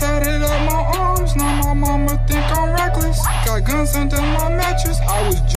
tatted up my arms, now my mama think I'm reckless. Got guns under my mattress, I was